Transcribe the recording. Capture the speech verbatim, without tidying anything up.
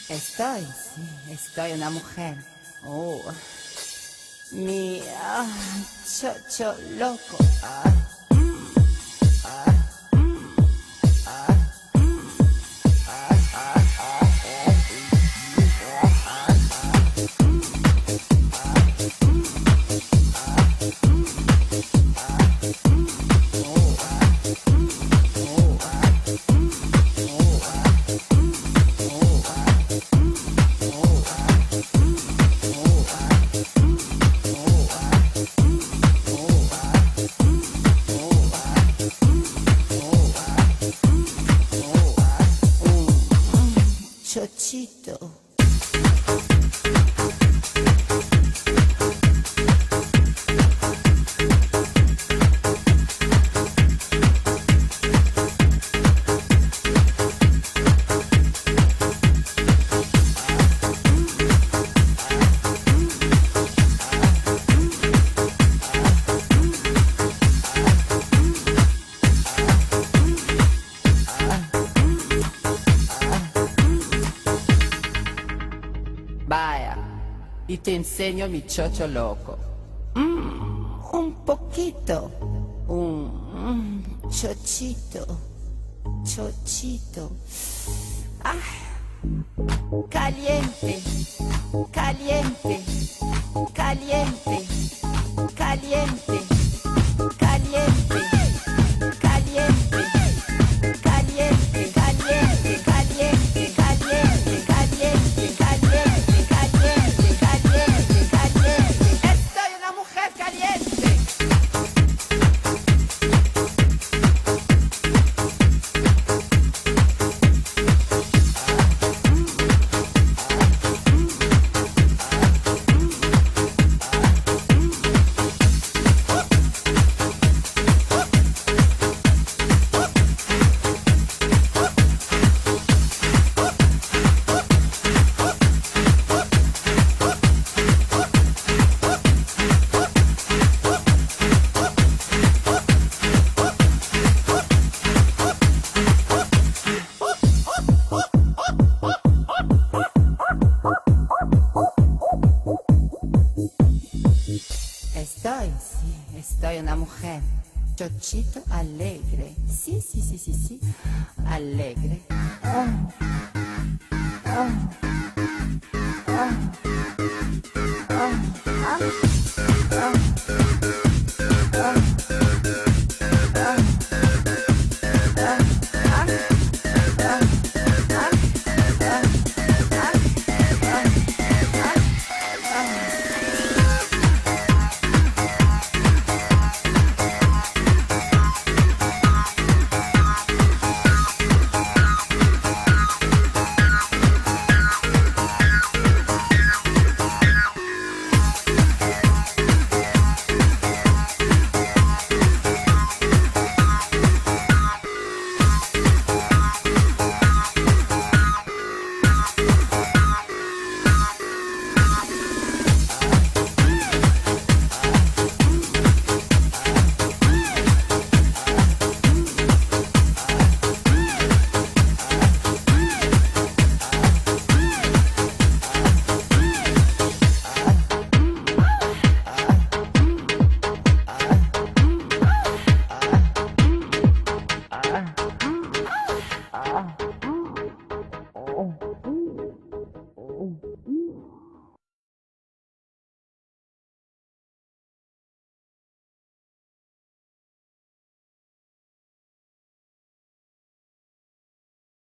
Estoy, sí, estoy una mujer. Oh, mi ah, chocho loco. Ah, mm, ah, mm, ah, mm, ah, ah, ah, eh, ah, ah, ah, mm, ah, mm, ah, mm, ah, mm, oh, ah, mm, oh, ah, mm, oh, ah, mm, oh, ah. Chochito. Vaya, y te enseño mi chocho loco. Mm, un poquito, un mm, chochito, chochito. Ah, caliente, caliente, caliente, caliente, caliente, caliente, caliente, caliente, caliente, caliente, caliente, caliente, caliente, caliente, caliente. Estoy una mujer caliente. Estoy, sí, estoy una mujer. Chochito alegre. Sí, sí, sí, sí, sí. Alegre. Oh, oh, oh, oh, ah, oh, oh, oh.